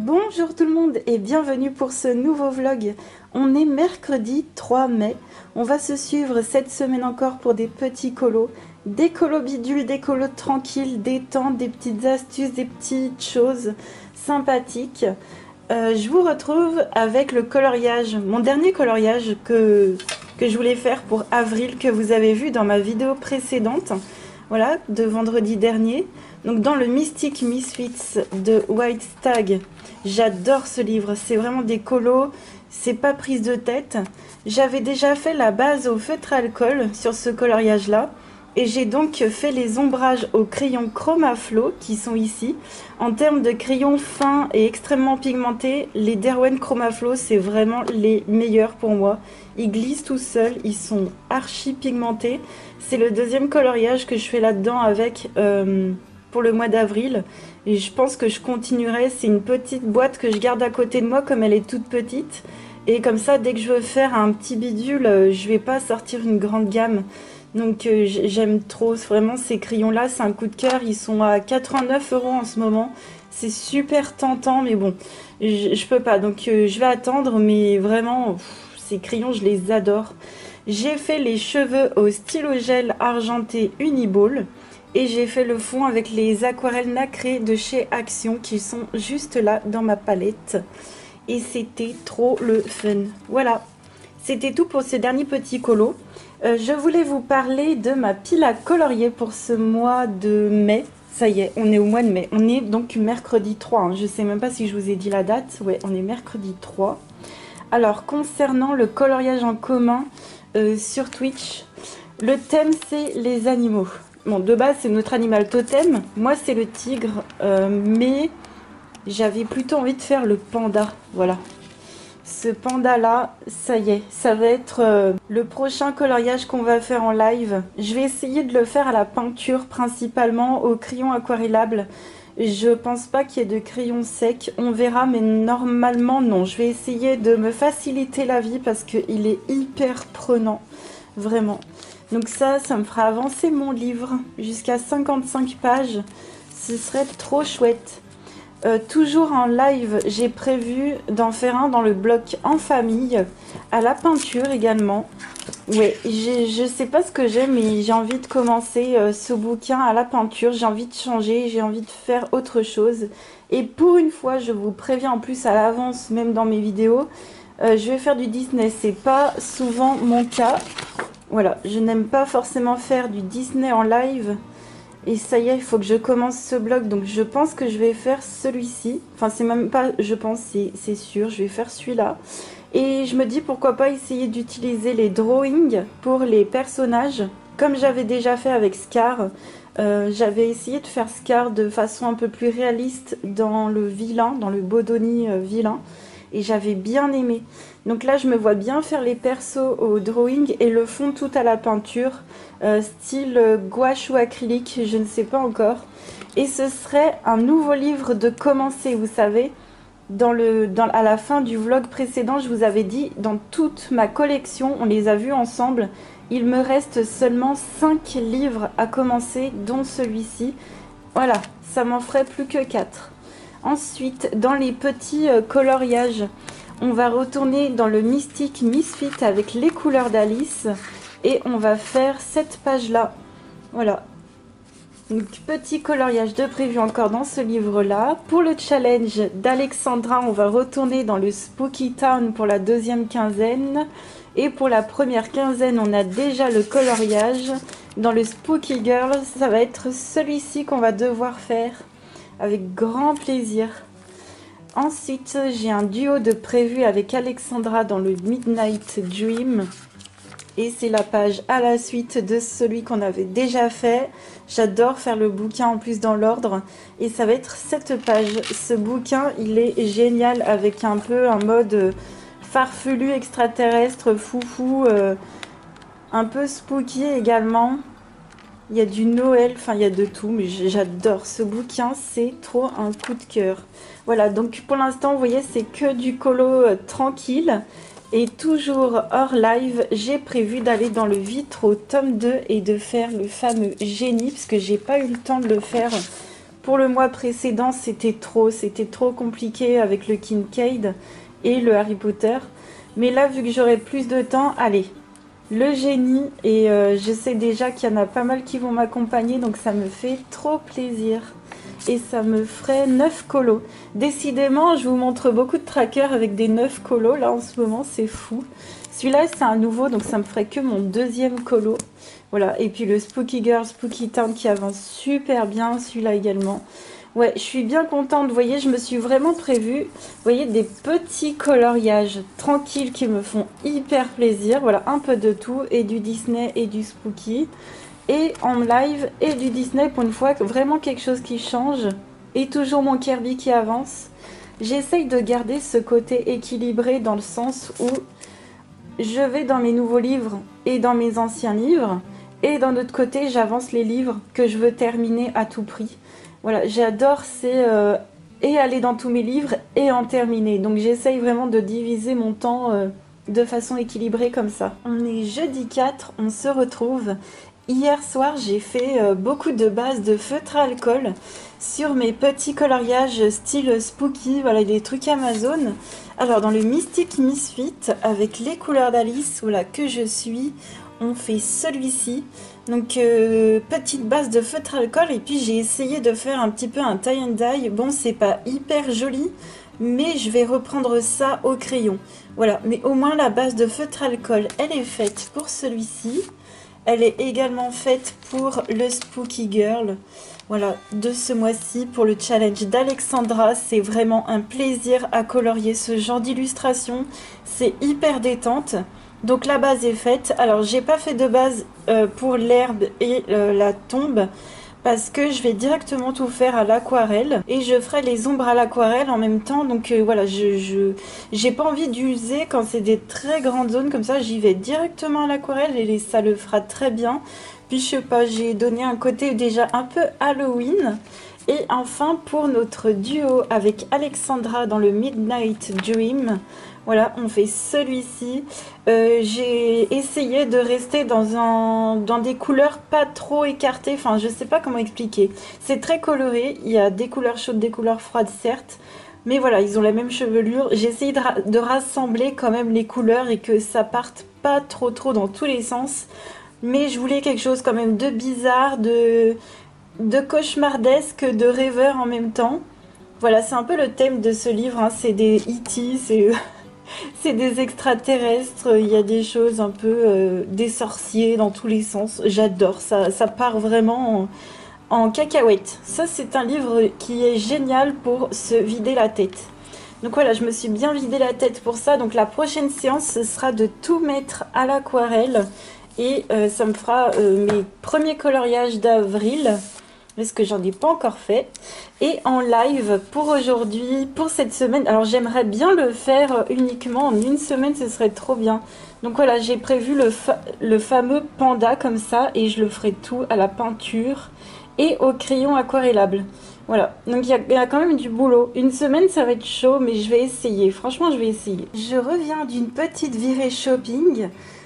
Bonjour tout le monde et bienvenue pour ce nouveau vlog. On est mercredi 3 mai. On va se suivre cette semaine encore pour des petits colos. Des colos bidules, des colos tranquilles, détente, des petites astuces, des petites choses sympathiques. Je vous retrouve avec le coloriage, mon dernier coloriage que je voulais faire pour avril, que vous avez vu dans ma vidéo précédente. Voilà, de vendredi dernier. Donc dans le Mystic Misfits de White Stag. J'adore ce livre, c'est vraiment des colos, c'est pas prise de tête. J'avais déjà fait la base au feutre alcool sur ce coloriage là. Et j'ai donc fait les ombrages au crayon Chromaflow qui sont ici. En termes de crayons fins et extrêmement pigmentés, les Derwent Chromaflow c'est vraiment les meilleurs pour moi. Ils glissent tout seuls, ils sont archi pigmentés. C'est le deuxième coloriage que je fais là-dedans avec pour le mois d'avril. Et je pense que je continuerai. C'est une petite boîte que je garde à côté de moi comme elle est toute petite. Et comme ça, dès que je veux faire un petit bidule, je vais pas sortir une grande gamme. Donc j'aime trop vraiment ces crayons là, c'est un coup de cœur, ils sont à 89 € en ce moment, c'est super tentant mais bon, je peux pas, donc je vais attendre, mais vraiment ces crayons je les adore. J'ai fait les cheveux au stylo gel argenté Uniball et j'ai fait le fond avec les aquarelles nacrées de chez Action qui sont juste là dans ma palette et c'était trop le fun. Voilà, c'était tout pour ce dernier petit colo. Je voulais vous parler de ma pile à colorier pour ce mois de mai. Ça y est, on est au mois de mai. On est donc mercredi 3. Hein. Je ne sais même pas si je vous ai dit la date. Ouais, on est mercredi 3. Alors, concernant le coloriage en commun sur Twitch, le thème, c'est les animaux. Bon, de base, c'est notre animal totem. Moi, c'est le tigre. Mais j'avais plutôt envie de faire le panda. Voilà. Ce panda là, ça y est, ça va être le prochain coloriage qu'on va faire en live. Je vais essayer de le faire à la peinture principalement, au crayon aquarellable. Je pense pas qu'il y ait de crayon sec, on verra, mais normalement non. Je vais essayer de me faciliter la vie parce qu'il est hyper prenant, vraiment. Donc ça me fera avancer mon livre jusqu'à 55 pages. Ce serait trop chouette. Toujours en live, j'ai prévu d'en faire un dans le bloc en famille, à la peinture également. Ouais, je sais pas ce que j'aime, mais j'ai envie de commencer ce bouquin à la peinture. J'ai envie de changer, j'ai envie de faire autre chose. Et pour une fois, je vous préviens en plus à l'avance, même dans mes vidéos, je vais faire du Disney. C'est pas souvent mon cas. Voilà, je n'aime pas forcément faire du Disney en live. Et ça y est, il faut que je commence ce blog. Donc je pense que je vais faire celui-ci. Enfin, c'est même pas, je pense, c'est sûr. Je vais faire celui-là. Et je me dis pourquoi pas essayer d'utiliser les drawings pour les personnages. Comme j'avais déjà fait avec Scar. J'avais essayé de faire Scar de façon un peu plus réaliste dans le vilain, dans le Bodoni vilain. Et j'avais bien aimé. Donc là, je me vois bien faire les persos au drawing et le fond tout à la peinture, style gouache ou acrylique, je ne sais pas encore. Et ce serait un nouveau livre de commencer, vous savez. À la fin du vlog précédent, je vous avais dit, dans toute ma collection, on les a vus ensemble, il me reste seulement 5 livres à commencer, dont celui-ci. Voilà, ça m'en ferait plus que 4. Ensuite, dans les petits coloriages, on va retourner dans le Mystic Misfit avec les couleurs d'Alice et on va faire cette page-là. Voilà. Donc, petit coloriage de prévu encore dans ce livre-là. Pour le challenge d'Alexandra, on va retourner dans le Spooky Town pour la deuxième quinzaine. Et pour la première quinzaine, on a déjà le coloriage. Dans le Spooky Girl, ça va être celui-ci qu'on va devoir faire. Avec grand plaisir. Ensuite, j'ai un duo de prévu avec Alexandra dans le Midnight Dream. Et c'est la page à la suite de celui qu'on avait déjà fait. J'adore faire le bouquin en plus dans l'ordre. Et ça va être cette page. Ce bouquin, il est génial avec un peu un mode farfelu, extraterrestre, foufou. Un peu spooky également. Il y a du Noël, enfin il y a de tout, mais j'adore ce bouquin, c'est trop un coup de cœur. Voilà, donc pour l'instant, vous voyez, c'est que du colo tranquille. Et toujours hors live, j'ai prévu d'aller dans le Vitro tome 2 et de faire le fameux génie, parce que j'ai pas eu le temps de le faire Pour le mois précédent, c'était trop compliqué avec le Kincaid et le Harry Potter. Mais là, vu que j'aurai plus de temps, allez, le génie. Et je sais déjà qu'il y en a pas mal qui vont m'accompagner, donc ça me fait trop plaisir. Et ça me ferait 9 colos. Décidément, je vous montre beaucoup de trackers avec des 9 colos. Là, en ce moment, c'est fou. Celui-là, c'est un nouveau, donc ça me ferait que mon deuxième colo. Voilà, et puis le Spooky Girl, Spooky Town qui avance super bien, celui-là également. Ouais, je suis bien contente. Vous voyez, je me suis vraiment prévu, vous voyez, des petits coloriages tranquilles qui me font hyper plaisir. Voilà, un peu de tout, et du Disney et du Spooky. Et en live, et du Disney pour une fois, vraiment quelque chose qui change. Et toujours mon Kirby qui avance. J'essaye de garder ce côté équilibré dans le sens où je vais dans mes nouveaux livres et dans mes anciens livres. Et d'un autre côté, j'avance les livres que je veux terminer à tout prix. Voilà, j'adore, c'est et aller dans tous mes livres et en terminer. Donc j'essaye vraiment de diviser mon temps de façon équilibrée comme ça. On est jeudi 4, on se retrouve. Hier soir, j'ai fait beaucoup de bases de feutre à alcool sur mes petits coloriages style spooky, voilà, des trucs Amazon. Alors dans le Mystic Misfit, avec les couleurs d'Alice, voilà, que je suis, on fait celui-ci. Donc petite base de feutre à alcool, et puis j'ai essayé de faire un petit peu un tie and dye. Bon, c'est pas hyper joli, mais je vais reprendre ça au crayon. Voilà, mais au moins la base de feutre à alcool, elle est faite pour celui-ci. Elle est également faite pour le Spooky Girl. Voilà, de ce mois-ci pour le challenge d'Alexandra. C'est vraiment un plaisir à colorier ce genre d'illustration. C'est hyper détente. Donc la base est faite. Alors j'ai pas fait de base pour l'herbe et la tombe, parce que je vais directement tout faire à l'aquarelle et je ferai les ombres à l'aquarelle en même temps. Donc voilà, j'ai pas envie d'user quand c'est des très grandes zones comme ça. J'y vais directement à l'aquarelle et ça le fera très bien. Puis je sais pas, j'ai donné un côté déjà un peu Halloween. Et enfin pour notre duo avec Alexandra dans le Midnight Dream, voilà, on fait celui-ci. J'ai essayé de rester dans des couleurs pas trop écartées. Enfin, je sais pas comment expliquer. C'est très coloré. Il y a des couleurs chaudes, des couleurs froides, certes. Mais voilà, ils ont la même chevelure. J'ai essayé de rassembler quand même les couleurs et que ça parte pas trop dans tous les sens. Mais je voulais quelque chose quand même de bizarre, de cauchemardesque, de rêveur en même temps. Voilà, c'est un peu le thème de ce livre, hein. C'est des E.T., c'est des extraterrestres, il y a des choses un peu des sorciers dans tous les sens. J'adore, ça part vraiment en cacahuète. Ça, c'est un livre qui est génial pour se vider la tête. Donc voilà, je me suis bien vidé la tête pour ça. Donc la prochaine séance, ce sera de tout mettre à l'aquarelle. Et ça me fera mes premiers coloriages d'avril, parce que j'en ai pas encore fait. Et en live pour aujourd'hui, pour cette semaine, alors j'aimerais bien le faire uniquement en une semaine, ce serait trop bien. Donc voilà, j'ai prévu le fameux panda comme ça, et je le ferai tout à la peinture et au crayon aquarellable. Voilà, donc il y a quand même du boulot. Une semaine, ça va être chaud, mais je vais essayer. Franchement, je vais essayer. Je reviens d'une petite virée shopping.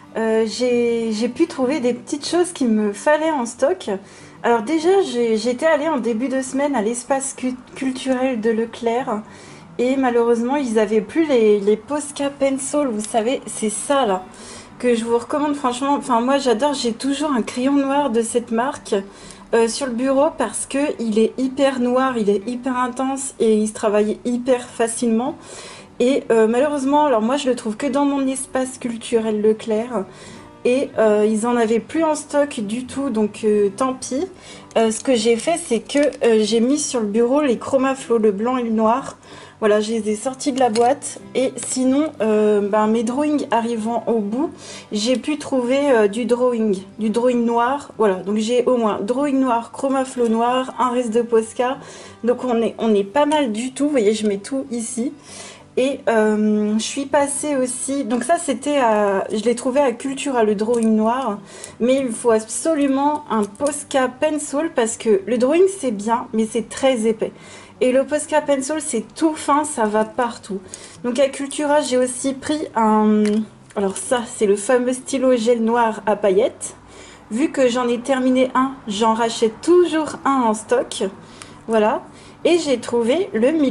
J'ai pu trouver des petites choses qu'il me fallait en stock. Alors déjà, j'étais allée en début de semaine à l'espace culturel de Leclerc. Et malheureusement, ils n'avaient plus les Posca Pencil. Vous savez, c'est ça là que je vous recommande franchement. Enfin, moi j'adore, j'ai toujours un crayon noir de cette marque sur le bureau parce que il est hyper noir, il est hyper intense et il se travaille hyper facilement. Et malheureusement, alors moi je le trouve que dans mon espace culturel Leclerc. Et ils en avaient plus en stock du tout, donc tant pis. Ce que j'ai fait, c'est que j'ai mis sur le bureau les Chromaflow, le blanc et le noir. Voilà, je les ai sortis de la boîte. Et sinon, mes drawings arrivant au bout, j'ai pu trouver du drawing noir. Voilà, donc j'ai au moins drawing noir, Chromaflow noir, un reste de Posca. Donc on est pas mal du tout. Vous voyez, je mets tout ici. Et je suis passée aussi, donc ça c'était je l'ai trouvé à Cultura, le drawing noir, mais il faut absolument un Posca Pencil parce que le drawing c'est bien, mais c'est très épais. Et le Posca Pencil c'est tout fin, ça va partout. Donc à Cultura j'ai aussi pris alors ça c'est le fameux stylo gel noir à paillettes. Vu que j'en ai terminé un, j'en rachète toujours un en stock. Voilà. Et j'ai trouvé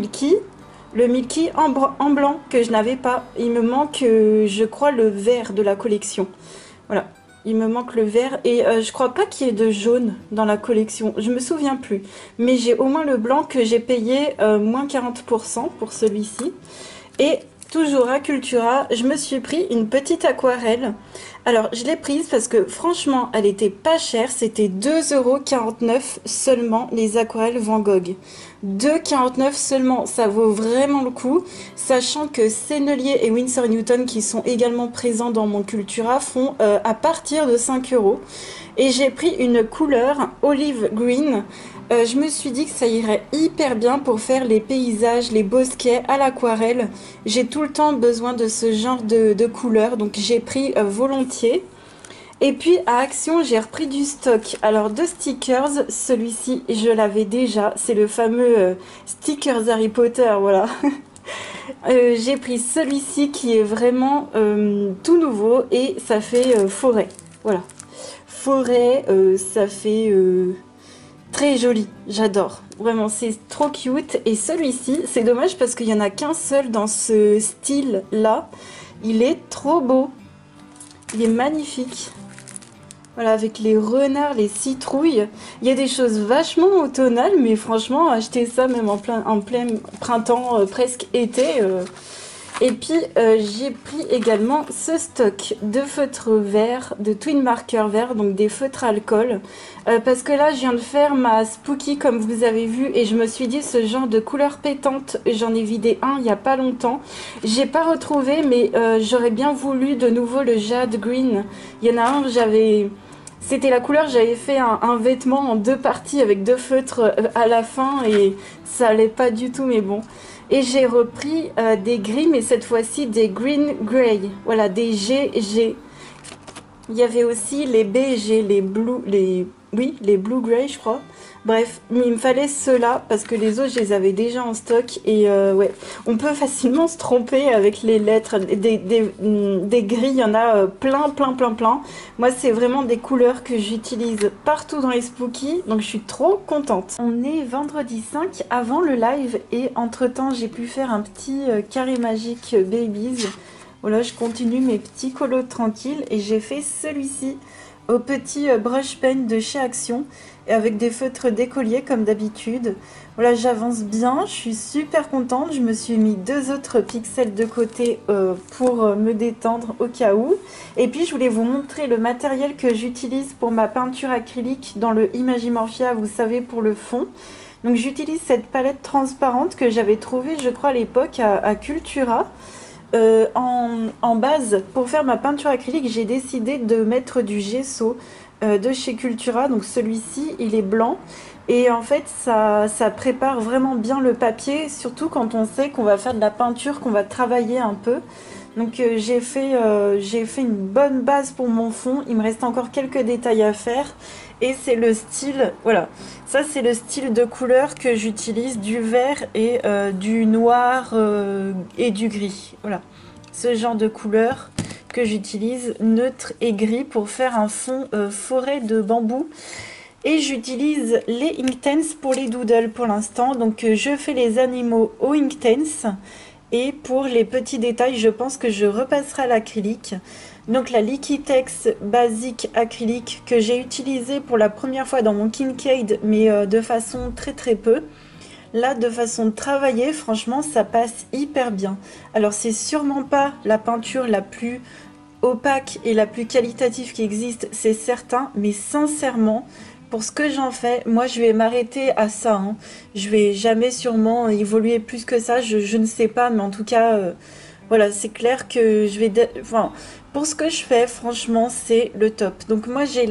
le Milky en blanc que je n'avais pas. Il me manque, je crois, le vert de la collection. Voilà. Il me manque le vert et je crois pas qu'il y ait de jaune dans la collection. Je me souviens plus. Mais j'ai au moins le blanc que j'ai payé moins 40% pour celui-ci. Et toujours à Cultura, je me suis pris une petite aquarelle. Alors, je l'ai prise parce que franchement, elle était pas chère. C'était 2,49 € seulement les aquarelles Van Gogh. 2,49 € seulement, ça vaut vraiment le coup. Sachant que Sennelier et Winsor Newton, qui sont également présents dans mon Cultura, font à partir de 5 €. Et j'ai pris une couleur olive green. Je me suis dit que ça irait hyper bien pour faire les paysages, les bosquets à l'aquarelle. J'ai tout le temps besoin de ce genre de couleurs, donc j'ai pris volontiers. Et puis à Action, j'ai repris du stock. Alors de stickers, celui-ci, je l'avais déjà. C'est le fameux stickers Harry Potter, voilà. J'ai pris celui-ci qui est vraiment tout nouveau et ça fait forêt. Voilà. Forêt, ça fait... très joli, j'adore. Vraiment, c'est trop cute. Et celui-ci, c'est dommage parce qu'il n'y en a qu'un seul dans ce style-là. Il est trop beau. Il est magnifique. Voilà, avec les renards, les citrouilles. Il y a des choses vachement automnales, mais franchement, acheter ça même en plein printemps, presque été... Et puis j'ai pris également ce stock de feutres verts, de twin marker verts, donc des feutres alcool. Parce que là je viens de faire ma spooky comme vous avez vu et je me suis dit ce genre de couleur pétante, j'en ai vidé un il n'y a pas longtemps. J'ai pas retrouvé mais j'aurais bien voulu de nouveau le jade green. Il y en a un, c'était la couleur, j'avais fait un vêtement en 2 parties avec 2 feutres à la fin et ça allait pas du tout mais bon. Et j'ai repris des gris, mais cette fois-ci des green grey. Voilà, des GG. Il y avait aussi les BG, les blue, les blue grey, je crois. Bref, mais il me fallait ceux-là parce que les autres, je les avais déjà en stock. Et ouais, on peut facilement se tromper avec les lettres. Des gris, il y en a plein. Moi, c'est vraiment des couleurs que j'utilise partout dans les spookies. Donc, je suis trop contente. On est vendredi 5 avant le live. Et entre-temps, j'ai pu faire un petit carré magique babies. Voilà, je continue mes petits colos tranquilles. Et j'ai fait celui-ci au petit brush pen de chez Action. Et avec des feutres d'écolier comme d'habitude. Voilà, j'avance bien, je suis super contente. Je me suis mis 2 autres pixels de côté pour me détendre au cas où. Et puis je voulais vous montrer le matériel que j'utilise pour ma peinture acrylique dans le Imagimorphia, vous savez, pour le fond. Donc j'utilise cette palette transparente que j'avais trouvée, je crois, à l'époque à Cultura. En base, pour faire ma peinture acrylique, j'ai décidé de mettre du gesso de chez Cultura. Donc celui-ci, il est blanc. Et en fait, ça prépare vraiment bien le papier, surtout quand on sait qu'on va faire de la peinture, qu'on va travailler un peu. Donc j'ai fait une bonne base pour mon fond. Il me reste encore quelques détails à faire. Et c'est le style, voilà. Ça, c'est le style de couleur que j'utilise, du vert et du noir et du gris. Voilà. Ce genre de couleur que j'utilise, neutre et gris, pour faire un fond forêt de bambou. Et j'utilise les Inktense pour les doodles pour l'instant. Donc je fais les animaux au Inktense. Et pour les petits détails, je pense que je repasserai à l'acrylique. Donc la Liquitex basique acrylique que j'ai utilisée pour la première fois dans mon Kincaid, mais de façon très peu. Là, de façon travaillée, franchement, ça passe hyper bien. Alors c'est sûrement pas la peinture la plus opaque et la plus qualitative qui existe, c'est certain, mais sincèrement, pour ce que j'en fais, moi je vais m'arrêter à ça, hein. Je vais jamais sûrement évoluer plus que ça, je ne sais pas, mais en tout cas, voilà, c'est clair que je vais... Enfin, pour ce que je fais, franchement, c'est le top. Donc moi j'ai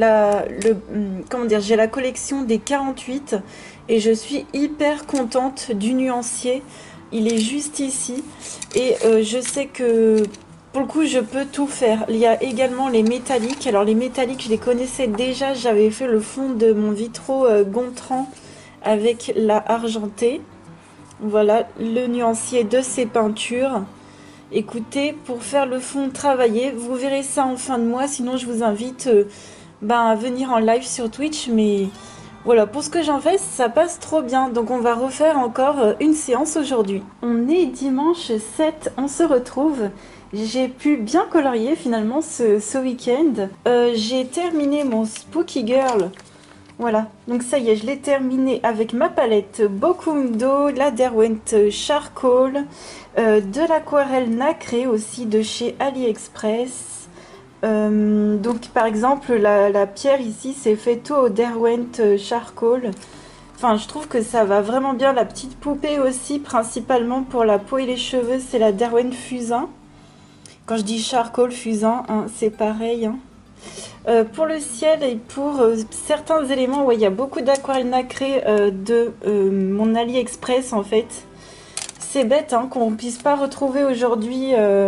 j'ai la collection des 48 et je suis hyper contente du nuancier. Il est juste ici et je sais que... Pour le coup, je peux tout faire. Il y a également les métalliques. Alors les métalliques, je les connaissais déjà. J'avais fait le fond de mon vitraux Gontran avec la argentée. Voilà le nuancier de ces peintures. Écoutez, pour faire le fond travaillé, vous verrez ça en fin de mois. Sinon, je vous invite à venir en live sur Twitch. Mais Voilà, pour ce que j'en fais, ça passe trop bien. Donc on va refaire encore une séance aujourd'hui. On est dimanche 7, on se retrouve. J'ai pu bien colorier finalement ce week-end. J'ai terminé mon Spooky Girl. Voilà, donc ça y est, je l'ai terminé avec ma palette Bokundo, la Derwent Charcoal, de l'aquarelle nacrée aussi de chez AliExpress. Donc par exemple, la pierre ici, c'est fait au Derwent Charcoal. Enfin, je trouve que ça va vraiment bien. La petite poupée aussi, principalement pour la peau et les cheveux, c'est la Derwent Fusain. Quand je dis charcoal, fusain, hein, c'est pareil, hein. Pour le ciel et pour certains éléments, ouais, il y a beaucoup d'aquarelles nacrées de mon AliExpress en fait. C'est bête hein, qu'on puisse pas retrouver aujourd'hui.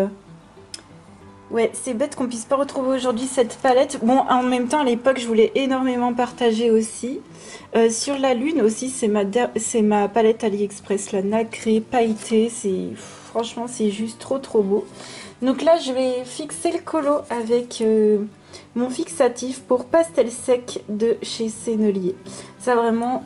Ouais, c'est bête qu'on puisse pas retrouver aujourd'hui cette palette. Bon, en même temps, à l'époque, je voulais énormément partager aussi. Sur la lune aussi, c'est ma palette AliExpress, la nacrée pailletée. Franchement, c'est juste trop beau. Donc là, je vais fixer le colo avec mon fixatif pour pastel sec de chez Sennelier. Ça vraiment,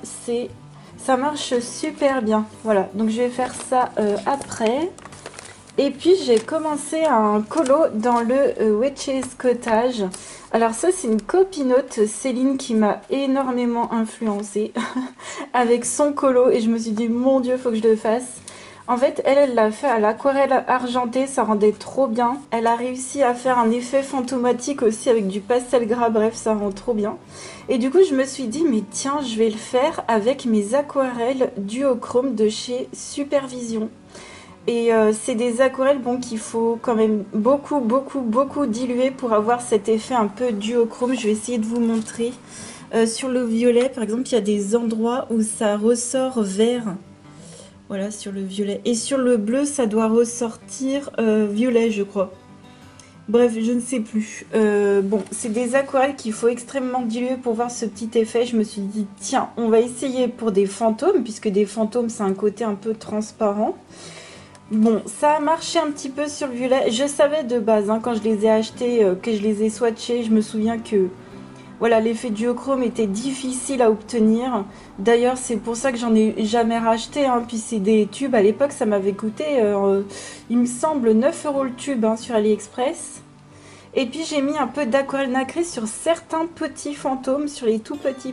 ça marche super bien. Voilà, donc je vais faire ça après. Et puis j'ai commencé un colo dans le Witch's Cottage. Alors ça c'est une copinote, Céline, qui m'a énormément influencée avec son colo. Et je me suis dit, mon Dieu, faut que je le fasse. En fait, elle l'a fait à l'aquarelle argentée, ça rendait trop bien. Elle a réussi à faire un effet fantomatique aussi avec du pastel gras, bref, ça rend trop bien. Et du coup, je me suis dit, mais tiens, je vais le faire avec mes aquarelles duochrome de chez Supervision. Et c'est des aquarelles bon, qu'il faut quand même beaucoup diluer pour avoir cet effet un peu duochrome. Je vais essayer de vous montrer. Sur le violet, par exemple, il y a des endroits où ça ressort vert. Voilà, sur le violet. Et sur le bleu, ça doit ressortir violet, je crois. Bref, je ne sais plus. Bon, c'est des aquarelles qu'il faut extrêmement diluer pour voir ce petit effet. Je me suis dit, tiens, on va essayer pour des fantômes, puisque des fantômes, c'est un côté un peu transparent. Bon, ça a marché un petit peu sur le violet. Je savais de base, hein, quand je les ai achetés, que je les ai swatchés, je me souviens que... Voilà, l'effet duochrome était difficile à obtenir. D'ailleurs, c'est pour ça que j'en ai jamais racheté. Hein. Puis c'est des tubes. À l'époque, ça m'avait coûté, il me semble, 9 € le tube hein, sur AliExpress. Et puis j'ai mis un peu d'aquarelle nacrée sur certains petits fantômes, sur les tout petits.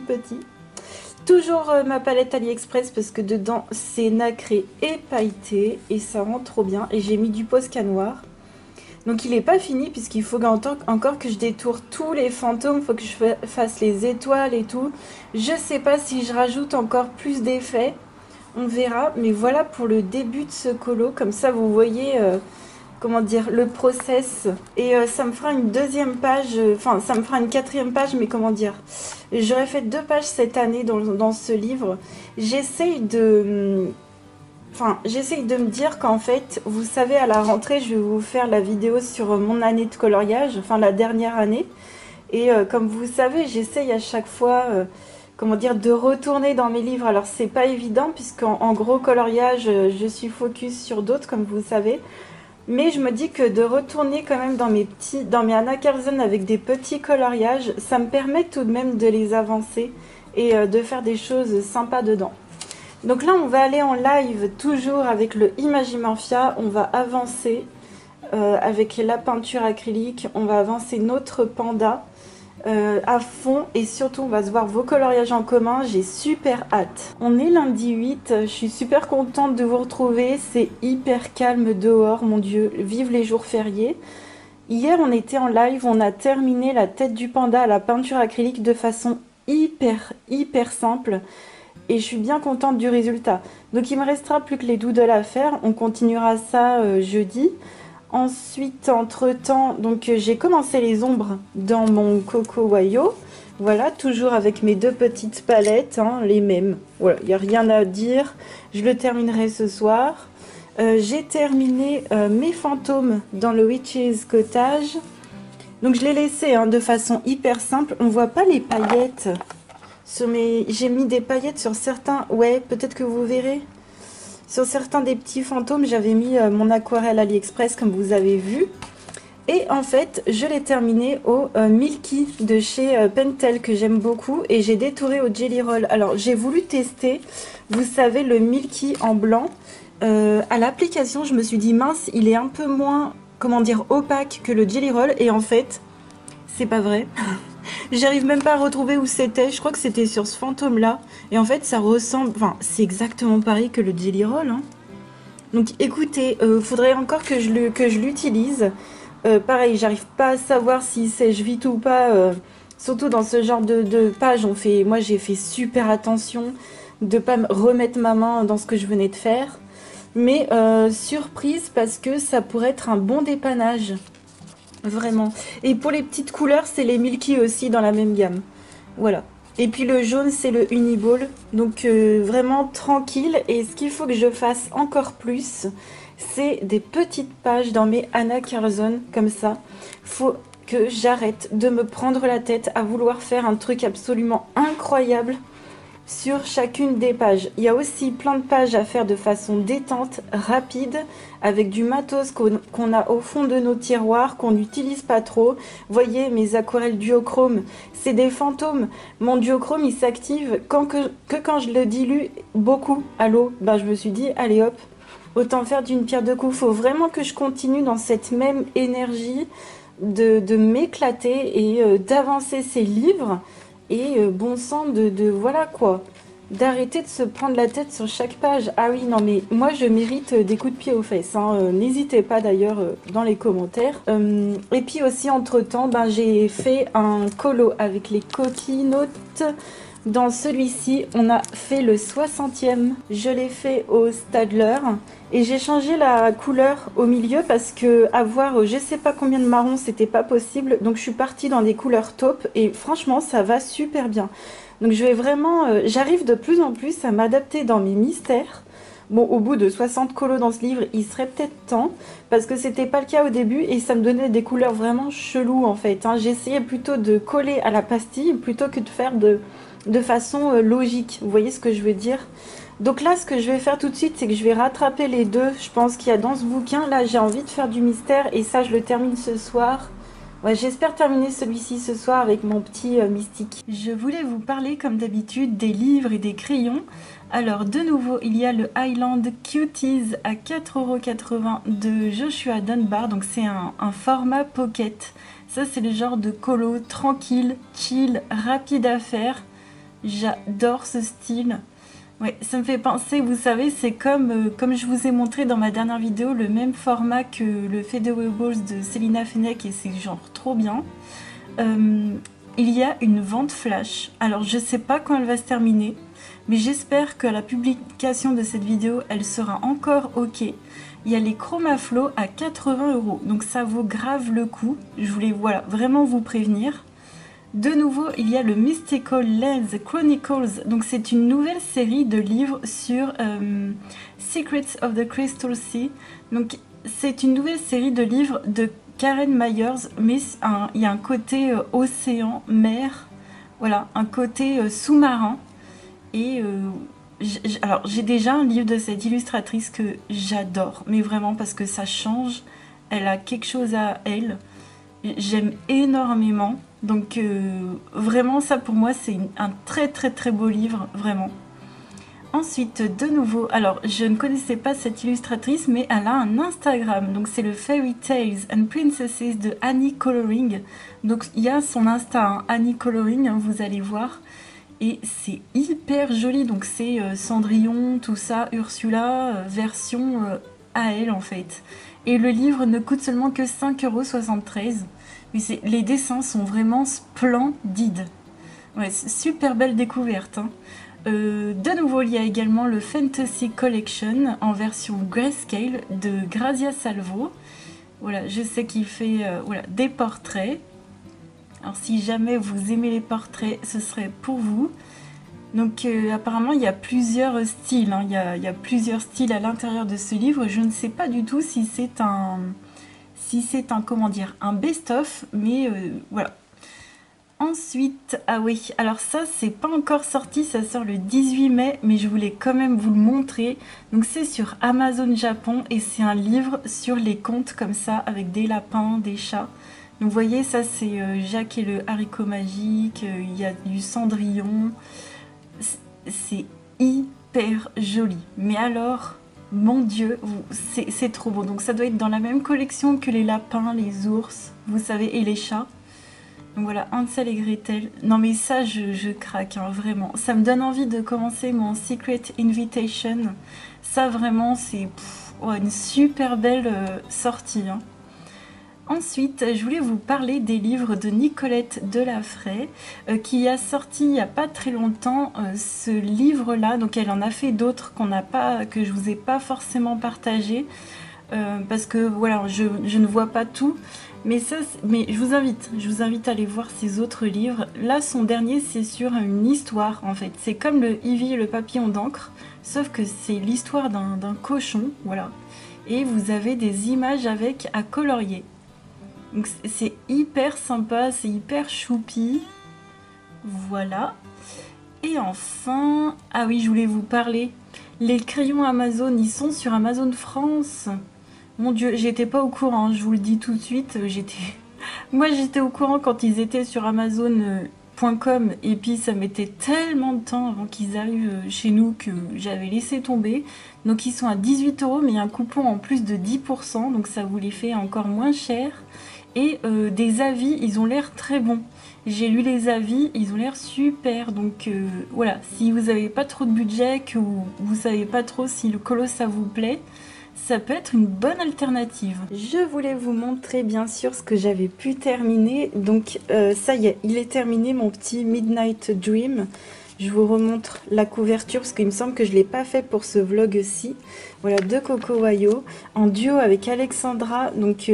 Toujours ma palette AliExpress parce que dedans, c'est nacré et pailleté. Et ça rend trop bien. Et j'ai mis du Posca noir. Donc il n'est pas fini puisqu'il faut encore que je détourne tous les fantômes, il faut que je fasse les étoiles et tout. Je sais pas si je rajoute encore plus d'effets, on verra. Mais voilà pour le début de ce colo, comme ça vous voyez comment dire, le process. Et ça me fera une deuxième page, enfin ça me fera une quatrième page, mais comment dire. J'aurais fait 2 pages cette année dans ce livre. J'essaye de me dire qu'en fait, vous savez, à la rentrée, je vais vous faire la vidéo sur mon année de coloriage, enfin la dernière année. Et comme vous savez, j'essaye à chaque fois, comment dire, de retourner dans mes livres. Alors c'est pas évident puisqu'en gros coloriage, je suis focus sur d'autres, comme vous savez. Mais je me dis que de retourner quand même dans mes Anna Carlsen avec des petits coloriages, ça me permet tout de même de les avancer et de faire des choses sympas dedans. Donc là, on va aller en live toujours avec le Imagimorphia. On va avancer avec la peinture acrylique. On va avancer notre panda à fond. Et surtout, on va se voir vos coloriages en commun. J'ai super hâte. On est lundi 8. Je suis super contente de vous retrouver. C'est hyper calme dehors, mon Dieu. Vive les jours fériés. Hier, on était en live. On a terminé la tête du panda à la peinture acrylique de façon hyper simple. Et je suis bien contente du résultat. Donc il me restera plus que les doodles à faire. On continuera ça jeudi. Ensuite, entre-temps, donc j'ai commencé les ombres dans mon Coco Wayo. Voilà, toujours avec mes 2 petites palettes, hein, les mêmes. Voilà, il n'y a rien à dire. Je le terminerai ce soir. J'ai terminé mes fantômes dans le Witch's Cottage. Donc je l'ai laissé hein, de façon hyper simple. On voit pas les paillettes. J'ai mis des paillettes sur certains, ouais, peut-être que vous verrez. Sur certains des petits fantômes, j'avais mis mon aquarelle AliExpress, comme vous avez vu. Et en fait, je l'ai terminé au Milky de chez Pentel que j'aime beaucoup et j'ai détouré au Jelly Roll. Alors j'ai voulu tester, vous savez, le Milky en blanc. À l'application, je me suis dit mince, il est un peu moins, comment dire, opaque que le Jelly Roll et en fait, c'est pas vrai. J'arrive même pas à retrouver où c'était, je crois que c'était sur ce fantôme là. Et en fait, ça ressemble, enfin, c'est exactement pareil que le Jelly Roll. Hein. Donc écoutez, faudrait encore que je l'utilise. Pareil, j'arrive pas à savoir si sèche vite ou pas. Surtout dans ce genre de page, moi j'ai fait super attention de pas remettre ma main dans ce que je venais de faire. Mais surprise parce que ça pourrait être un bon dépannage. Vraiment. Et pour les petites couleurs, c'est les Milky aussi dans la même gamme. Voilà. Et puis le jaune, c'est le Uniball. Donc vraiment tranquille. Et ce qu'il faut que je fasse encore plus, c'est des petites pages dans mes Anna Carlson, comme ça. Faut que j'arrête de me prendre la tête à vouloir faire un truc absolument incroyable sur chacune des pages. Il y a aussi plein de pages à faire de façon détente, rapide, avec du matos qu'on a au fond de nos tiroirs, qu'on n'utilise pas trop. Voyez, mes aquarelles duochrome, c'est des fantômes. Mon duochrome, il s'active que quand je le dilue beaucoup à l'eau. Ben, je me suis dit, allez hop, autant faire d'une pierre deux coups. Faut vraiment que je continue dans cette même énergie de m'éclater et d'avancer ces livres. Et bon sang voilà quoi, d'arrêter de se prendre la tête sur chaque page. Ah oui, non mais moi je mérite des coups de pied aux fesses, hein. N'hésitez pas d'ailleurs dans les commentaires. Et puis aussi entre temps, ben, j'ai fait un colo avec les coquilles notes. Dans celui-ci, on a fait le 60e. Je l'ai fait au Stadler. Et j'ai changé la couleur au milieu parce que avoir je sais pas combien de marrons, c'était pas possible. Donc je suis partie dans des couleurs taupe et franchement, ça va super bien. Donc je vais vraiment... j'arrive de plus en plus à m'adapter dans mes mystères. Bon, au bout de 60 colos dans ce livre, il serait peut-être temps, parce que c'était pas le cas au début et ça me donnait des couleurs vraiment cheloues en fait. Hein. J'essayais plutôt de coller à la pastille plutôt que de faire de façon logique. Vous voyez ce que je veux dire? Donc là, ce que je vais faire tout de suite, c'est que je vais rattraper les deux, je pense, qu'il y a dans ce bouquin. Là, j'ai envie de faire du mystère et ça, je le termine ce soir. Ouais, j'espère terminer celui-ci ce soir avec mon petit mystique. Je voulais vous parler, comme d'habitude, des livres et des crayons. Alors, de nouveau, il y a le Highland Cuties à 4,80 € de Joshua Dunbar. Donc, c'est un format pocket. Ça, c'est le genre de colo tranquille, chill, rapide à faire. J'adore ce style. Ouais, ça me fait penser, vous savez, c'est comme je vous ai montré dans ma dernière vidéo, le même format que le Featherweight de Célina Fenech et c'est genre trop bien. Il y a une vente flash. Alors, je sais pas quand elle va se terminer, mais j'espère qu'à la publication de cette vidéo, elle sera encore ok. Il y a les Chromaflow à 80 €, donc ça vaut grave le coup. Je voulais vraiment vous prévenir. De nouveau, il y a le Mystical Lens Chronicles, donc c'est une nouvelle série de livres sur Secrets of the Crystal Sea. Donc c'est une nouvelle série de livres de Karen Myers, mais il y a un côté océan, mer, voilà, un côté sous-marin. Et alors j'ai déjà un livre de cette illustratrice que j'adore, mais vraiment parce que ça change, elle a quelque chose à elle. J'aime énormément, donc vraiment ça pour moi c'est un très très très beau livre, vraiment. Ensuite de nouveau, alors je ne connaissais pas cette illustratrice mais elle a un Instagram, donc c'est le Fairy Tales and Princesses de Annie Coloring. Donc il y a son Insta, hein, Annie Coloring, hein, vous allez voir. Et c'est hyper joli, donc c'est Cendrillon, tout ça, Ursula, version à elle en fait. Et le livre ne coûte seulement que 5,73 €. Mais les dessins sont vraiment splendides. Ouais, super belle découverte. Hein. De nouveau, il y a également le Fantasy Collection en version grayscale de Grazia Salvo. Voilà, je sais qu'il fait des portraits. Alors si jamais vous aimez les portraits, ce serait pour vous. Donc apparemment il y a plusieurs styles, hein. Il y a plusieurs styles à l'intérieur de ce livre. Je ne sais pas du tout si c'est un comment dire, un best-of, mais voilà. Ensuite, ah oui, alors ça c'est pas encore sorti, ça sort le 18 mai, mais je voulais quand même vous le montrer. Donc c'est sur Amazon Japon et c'est un livre sur les contes comme ça, avec des lapins, des chats. Donc vous voyez, ça c'est Jacques et le haricot magique, il y a du Cendrillon. C'est hyper joli. Mais alors, mon Dieu, c'est trop beau. Donc ça doit être dans la même collection que les lapins, les ours, vous savez, et les chats. Donc voilà, Hansel et Gretel. Non mais ça, je craque, hein, vraiment. Ça me donne envie de commencer mon Secret Invitation. Ça vraiment, c'est ouais, une super belle sortie. Hein. Ensuite, je voulais vous parler des livres de Nicolette Delafray, qui a sorti il n'y a pas très longtemps ce livre-là. Donc elle en a fait d'autres que je vous ai pas forcément partagé, parce que voilà, je ne vois pas tout. Mais je vous invite à aller voir ses autres livres. Là, son dernier, c'est sur une histoire, en fait. C'est comme le Ivy et le papillon d'encre, sauf que c'est l'histoire d'un cochon, voilà. Et vous avez des images avec à colorier. Donc c'est hyper sympa, c'est hyper choupi. Voilà. Et enfin, ah oui, je voulais vous parler. Les crayons Amazon, ils sont sur Amazon France. Mon Dieu, j'étais pas au courant, je vous le dis tout de suite. Moi, j'étais au courant quand ils étaient sur Amazon.com et puis ça mettait tellement de temps avant qu'ils arrivent chez nous que j'avais laissé tomber. Donc ils sont à 18 €, mais il y a un coupon en plus de 10%, donc ça vous les fait encore moins cher. Et des avis, ils ont l'air très bons. J'ai lu les avis, ils ont l'air super. Donc voilà, si vous n'avez pas trop de budget, que vous savez pas trop si le colosse ça vous plaît, ça peut être une bonne alternative. Je voulais vous montrer bien sûr ce que j'avais pu terminer. Donc ça y est, il est terminé mon petit Midnight Dream. Je vous remontre la couverture parce qu'il me semble que je ne l'ai pas fait pour ce vlog-ci. Voilà, de Coco Wayo en duo avec Alexandra. Donc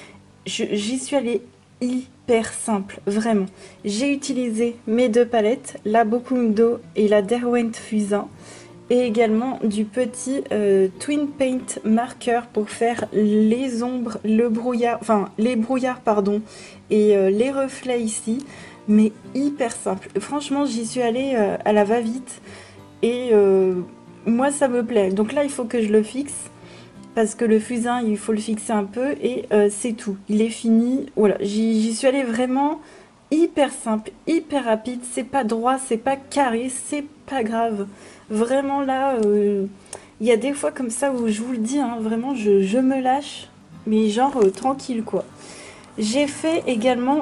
j'y suis allée hyper simple, vraiment. J'ai utilisé mes deux palettes, la Bokundo et la Derwent Fusain. Et également du petit Twin Paint Marker pour faire les ombres, les brouillards pardon, et les reflets ici. Mais hyper simple. Franchement, j'y suis allée à la va-vite. Et moi, ça me plaît. Donc là, il faut que je le fixe. Parce que le fusain, il faut le fixer un peu. Et c'est tout. Il est fini. Voilà, j'y suis allée vraiment hyper simple, hyper rapide. C'est pas droit, c'est pas carré, c'est pas grave. Vraiment là, il y a des fois comme ça où je vous le dis, hein, vraiment je me lâche, mais genre tranquille quoi. J'ai fait également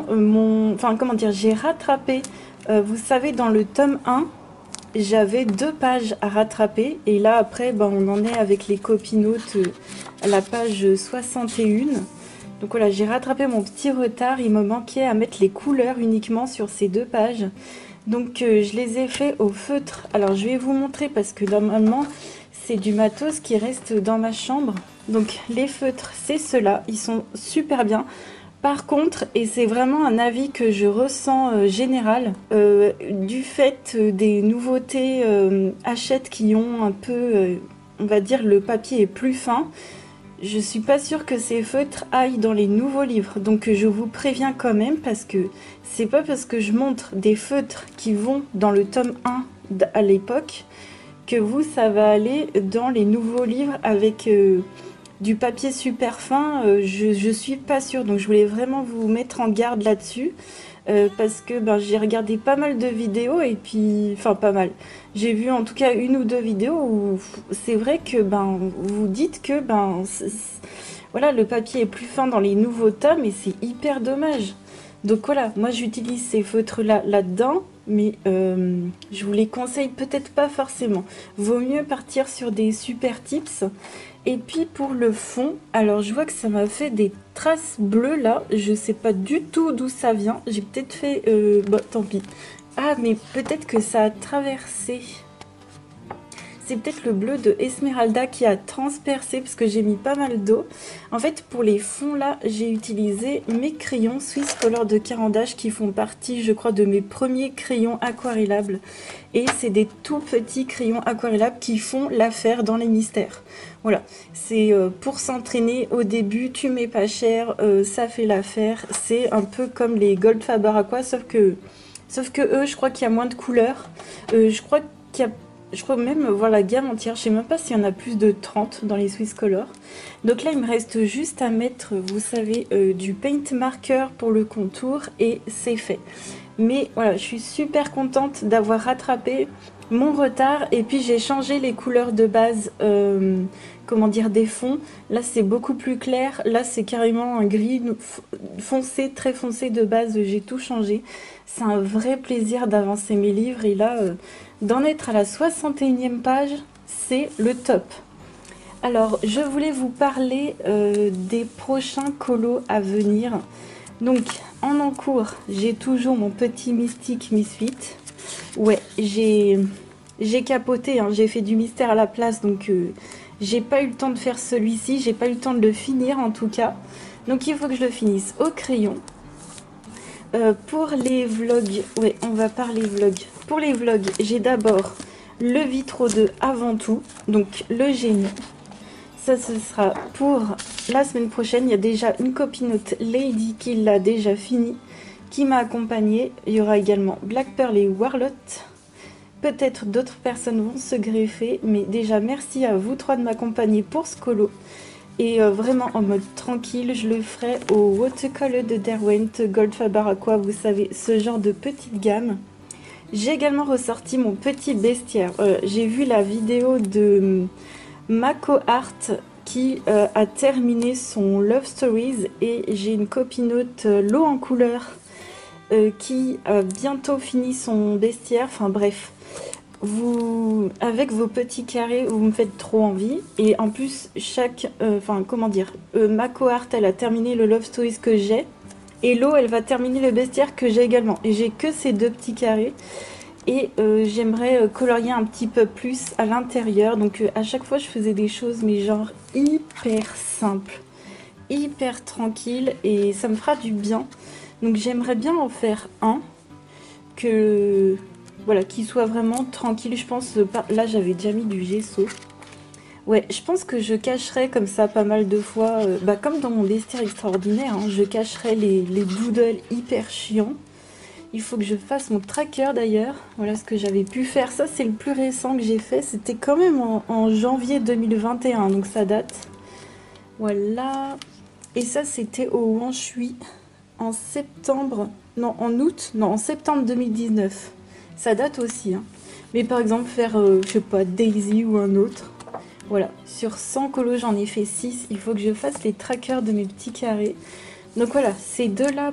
j'ai rattrapé, vous savez dans le tome 1, j'avais 2 pages à rattraper, et là après on en est avec les copinotes à la page 61. Donc voilà, j'ai rattrapé mon petit retard, il me manquait à mettre les couleurs uniquement sur ces 2 pages. Donc je les ai fait au feutre. Alors je vais vous montrer parce que normalement c'est du matos qui reste dans ma chambre. Donc les feutres, c'est ceux-là, ils sont super bien. Par contre, et c'est vraiment un avis que je ressens général, du fait des nouveautés Hachette qui ont un peu, on va dire, le papier est plus fin, je suis pas sûre que ces feutres aillent dans les nouveaux livres. Donc je vous préviens quand même parce que c'est pas parce que je montre des feutres qui vont dans le tome 1 à l'époque que ça va aller dans les nouveaux livres avec du papier super fin. Je suis pas sûre, donc je voulais vraiment vous mettre en garde là-dessus. Parce que j'ai regardé pas mal de vidéos et puis, enfin pas mal, j'ai vu en tout cas 1 ou 2 vidéos où c'est vrai que vous dites que voilà, le papier est plus fin dans les nouveaux tomes et c'est hyper dommage. Donc voilà, moi j'utilise ces feutres là-dedans, mais je vous les conseille peut-être pas forcément. Vaut mieux partir sur des super tips. Et puis pour le fond, alors je vois que ça m'a fait des traces bleues là, je sais pas du tout d'où ça vient, j'ai peut-être fait, tant pis. Ah mais peut-être que ça a traversé, c'est peut-être le bleu de Esmeralda qui a transpercé parce que j'ai mis pas mal d'eau. En fait, pour les fonds là, j'ai utilisé mes crayons Swiss Color de Caran d'Ache qui font partie, je crois, de mes premiers crayons aquarellables. Et c'est des tout petits crayons aquarellables qui font l'affaire dans les mystères. Voilà, c'est pour s'entraîner au début, tu mets pas cher, ça fait l'affaire. C'est un peu comme les Gold Faber Aqua, sauf que eux, je crois qu'il y a moins de couleurs. Je crois même voir la gamme entière. Je sais même pas s'il y en a plus de 30 dans les Swiss Color. Donc là, il me reste juste à mettre, vous savez, du paint marker pour le contour et c'est fait. Mais voilà, je suis super contente d'avoir rattrapé mon retard et puis j'ai changé les couleurs de base, comment dire, des fonds. Là, c'est beaucoup plus clair. Là, c'est carrément un gris foncé, très foncé de base. J'ai tout changé. C'est un vrai plaisir d'avancer mes livres et là, d'en être à la 61e page, c'est le top. Alors, je voulais vous parler des prochains colos à venir. Donc, en cours, j'ai toujours mon petit Mystique Misfit. Ouais, j'ai capoté, hein, j'ai fait du mystère à la place, donc j'ai pas eu le temps de faire celui-ci, j'ai pas eu le temps de le finir en tout cas. Donc il faut que je le finisse au crayon. Pour les vlogs, ouais, on va parler vlog. Pour les vlogs, j'ai d'abord le Vitro 2 avant tout, donc le génie. Ça, ce sera pour la semaine prochaine. Il y a déjà une copinote Lady qui l'a déjà fini, qui m'a accompagnée. Il y aura également Black Pearl et Warlot. Peut-être d'autres personnes vont se greffer, mais déjà merci à vous trois de m'accompagner pour ce colo. Et vraiment en mode tranquille, je le ferai au Watercolor de Derwent, Gold Faber Aqua, vous savez, ce genre de petite gamme. J'ai également ressorti mon petit bestiaire. J'ai vu la vidéo de Mako Art qui a terminé son Love Stories et j'ai une copinote l'eau en couleur qui a bientôt fini son bestiaire. Enfin bref, vous, avec vos petits carrés, vous me faites trop envie. Et en plus, comment dire, Mako Art, elle a terminé le Love Stories que j'ai. Et l'eau, elle va terminer le bestiaire que j'ai également. Et j'ai que ces deux petits carrés. Et j'aimerais colorier un petit peu plus à l'intérieur. Donc à chaque fois, je faisais des choses, mais genre hyper simples, hyper tranquilles. Et ça me fera du bien. Donc j'aimerais bien en faire un voilà, qui soit vraiment tranquille. Je pense, là j'avais déjà mis du gesso. Ouais, je pense que je cacherai comme ça pas mal de fois, comme dans mon bestiaire extraordinaire, hein, je cacherai les doodles hyper chiants. Il faut que je fasse mon tracker d'ailleurs. Voilà ce que j'avais pu faire. Ça, c'est le plus récent que j'ai fait. C'était quand même en janvier 2021, donc ça date. Voilà. Et ça, c'était au Wanshui en septembre. Non, en août. Non, en septembre 2019. Ça date aussi. Hein. Mais par exemple, faire, je sais pas, Daisy ou un autre. Voilà. Sur 100 colos, j'en ai fait 6. Il faut que je fasse les trackers de mes petits carrés. Donc voilà, ces deux-là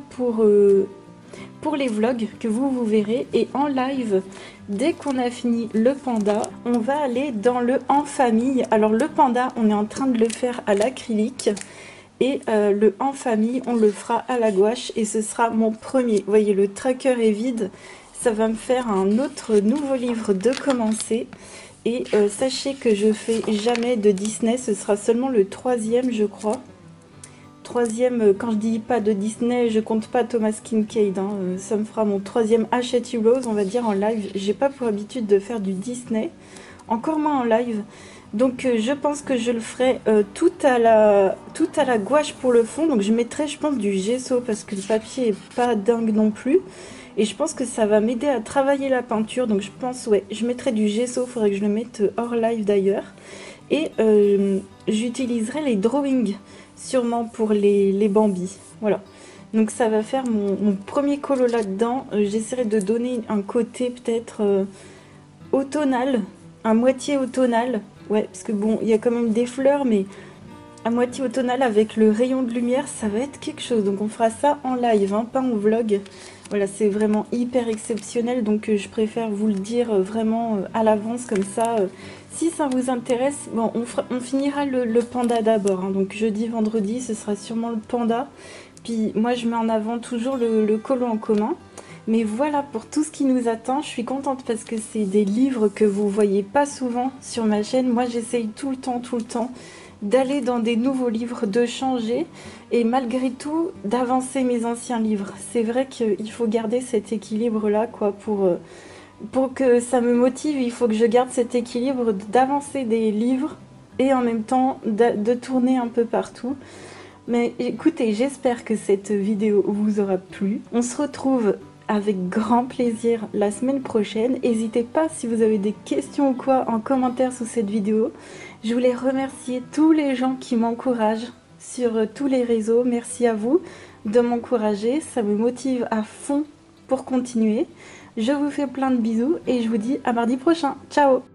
pour les vlogs que vous verrez. Et en live, dès qu'on a fini le panda, on va aller dans le en famille. Alors le panda, on est en train de le faire à l'acrylique. Et le en famille, on le fera à la gouache. Et ce sera mon premier. Vous voyez, le tracker est vide. Ça va me faire un autre nouveau livre de commencer. Et sachez que je fais jamais de Disney. Ce sera seulement le 3e, je crois. 3e, quand je dis pas de Disney, je compte pas Thomas Kinkade. Hein. Ça me fera mon 3e Hachette You Rose, on va dire, en live. J'ai pas pour habitude de faire du Disney, encore moins en live. Donc je pense que je le ferai tout à la gouache pour le fond. Donc je mettrai, je pense, du gesso parce que le papier est pas dingue non plus. Et je pense que ça va m'aider à travailler la peinture. Donc je pense, ouais, je mettrai du gesso. Il faudrait que je le mette hors live d'ailleurs. Et j'utiliserai les drawings sûrement pour les Bambi. Voilà. Donc ça va faire mon premier colo là-dedans. J'essaierai de donner un côté peut-être automnal, à moitié automnal. Ouais, parce que bon, il y a quand même des fleurs, mais à moitié automnal avec le rayon de lumière, ça va être quelque chose. Donc on fera ça en live, hein, pas en vlog. Voilà, c'est vraiment hyper exceptionnel, donc je préfère vous le dire vraiment à l'avance, comme ça, si ça vous intéresse. Bon, on finira le panda d'abord, hein, donc jeudi, vendredi, ce sera sûrement le panda. Puis moi, je mets en avant toujours le colo en commun. Mais voilà pour tout ce qui nous attend. Je suis contente parce que c'est des livres que vous voyez pas souvent sur ma chaîne. Moi, j'essaye tout le temps d'aller dans des nouveaux livres, de changer et malgré tout d'avancer mes anciens livres. C'est vrai qu'il faut garder cet équilibre-là, quoi, pour que ça me motive. Il faut que je garde cet équilibre d'avancer des livres et en même temps de tourner un peu partout. Mais écoutez, j'espère que cette vidéo vous aura plu. On se retrouve avec grand plaisir la semaine prochaine. N'hésitez pas si vous avez des questions ou quoi en commentaire sous cette vidéo. Je voulais remercier tous les gens qui m'encouragent sur tous les réseaux. Merci à vous de m'encourager, ça me motive à fond pour continuer. Je vous fais plein de bisous et je vous dis à mardi prochain. Ciao!